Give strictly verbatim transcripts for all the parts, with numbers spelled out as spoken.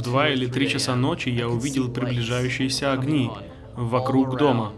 В два или три часа ночи я увидел приближающиеся огни вокруг дома.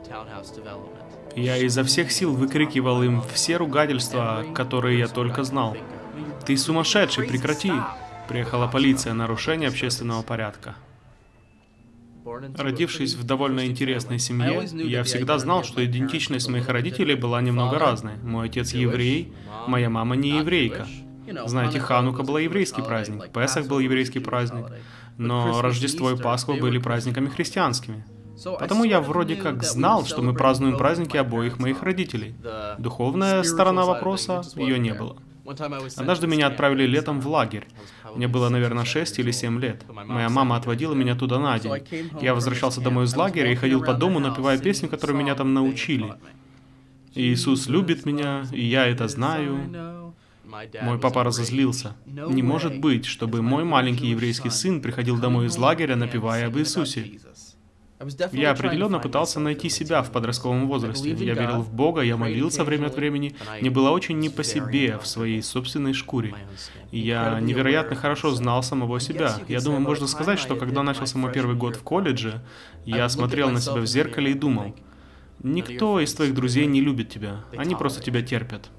Я изо всех сил выкрикивал им все ругательства, которые я только знал. «Ты сумасшедший, прекрати!» Приехала полиция, нарушение общественного порядка. Родившись в довольно интересной семье, я всегда знал, что идентичность моих родителей была немного разной. Мой отец еврей, моя мама не еврейка. Знаете, Ханука была еврейский праздник, Песах был еврейский праздник, но Рождество и Пасха были праздниками христианскими. Потому я вроде как знал, что мы празднуем праздники обоих моих родителей. Духовная сторона вопроса, ее не было. Однажды меня отправили летом в лагерь. Мне было, наверное, шесть или семь лет. Моя мама отводила меня туда на день. Я возвращался домой из лагеря и ходил по дому, напевая песню, которую меня там научили. «Иисус любит меня, и я это знаю». Мой папа разозлился. Не может быть, чтобы мой маленький еврейский сын приходил домой из лагеря, напевая об Иисусе. Я определенно пытался найти себя в подростковом возрасте. Я верил в Бога, я молился время от времени. Мне было очень не по себе в своей собственной шкуре. Я невероятно хорошо знал самого себя. Я думаю, можно сказать, что когда начался мой первый год в колледже, я смотрел на себя в зеркале и думал, никто из твоих друзей не любит тебя, они просто тебя терпят.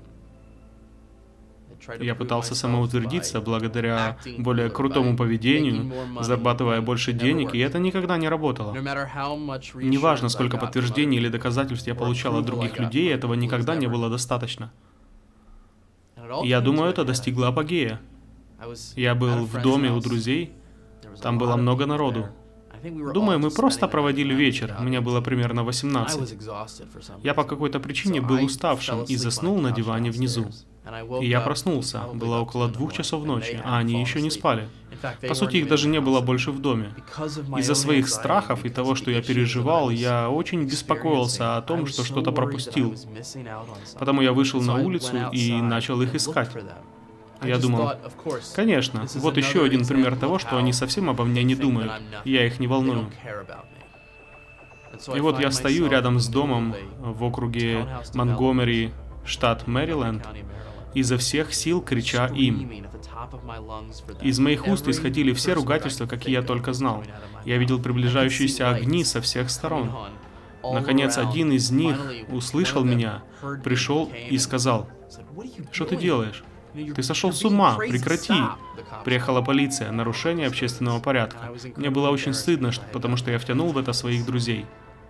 Я пытался самоутвердиться благодаря более крутому поведению, зарабатывая больше денег, и это никогда не работало. Неважно, сколько подтверждений или доказательств я получал от других людей, этого никогда не было достаточно. И я думаю, это достигло апогея. Я был в доме у друзей, там было много народу. Думаю, мы просто проводили вечер, мне было примерно восемнадцать. Я по какой-то причине был уставшим и заснул на диване внизу. И я проснулся, было около двух часов ночи, а они еще не спали. По сути, их даже не было больше в доме. Из-за своих страхов и того, что я переживал, я очень беспокоился о том, что что-то пропустил. Потому я вышел на улицу и начал их искать. Я думал, конечно, вот еще один пример того, что они совсем обо мне не думают, я их не волную. И вот я стою рядом с домом в округе Монгомери, штат Мэриленд, изо всех сил крича им. Из моих уст исходили все ругательства, какие я только знал. Я видел приближающиеся огни со всех сторон. Наконец, один из них услышал меня, пришел и сказал, «Что ты делаешь? Ты сошел с ума, прекрати!» Приехала полиция, нарушение общественного порядка. Мне было очень стыдно, потому что я втянул в это своих друзей.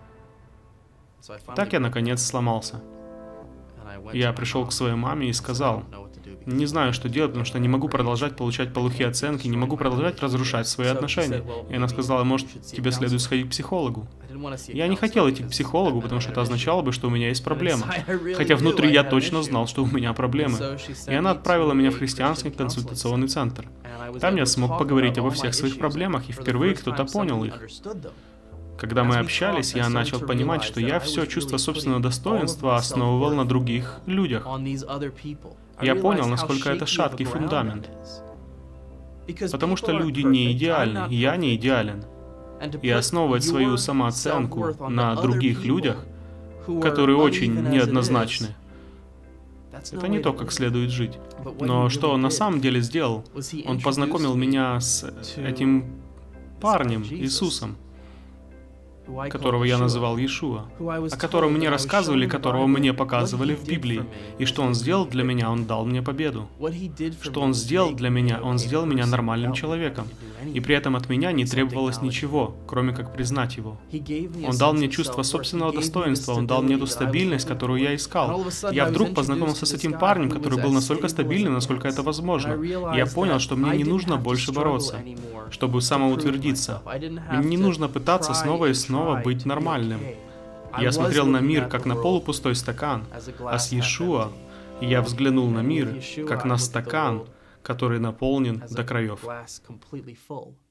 Так я, наконец, сломался. Я пришел к своей маме и сказал, не знаю, что делать, потому что не могу продолжать получать плохие оценки, не могу продолжать разрушать свои отношения. И она сказала, может, тебе следует сходить к психологу. Я не хотел идти к психологу, потому что это означало бы, что у меня есть проблема. Хотя внутри я точно знал, что у меня проблемы. И она отправила меня в христианский консультационный центр. Там я смог поговорить обо всех своих проблемах, и впервые кто-то понял их. Когда мы общались, я начал понимать, что я все чувство собственного достоинства основывал на других людях. Я понял, насколько это шаткий фундамент. Потому что люди не идеальны, я не идеален. И основывать свою самооценку на других людях, которые очень неоднозначны, это не то, как следует жить. Но что он на самом деле сделал? Он познакомил меня с этим парнем, Иисусом, которого я называл Иешуа, о котором мне рассказывали, которого мне показывали в Библии. И что он сделал для меня? Он дал мне победу. Что он сделал для меня? Он сделал меня нормальным человеком. И при этом от меня не требовалось ничего, кроме как признать его. Он дал мне чувство собственного достоинства, он дал мне ту стабильность, которую я искал. Я вдруг познакомился с этим парнем, который был настолько стабильным, насколько это возможно. И я понял, что мне не нужно больше бороться, чтобы самоутвердиться. Мне не нужно пытаться снова и снова быть нормальным. Я смотрел на мир, как на полупустой стакан, а с Иешуа я взглянул на мир, как на стакан, который наполнен до краев.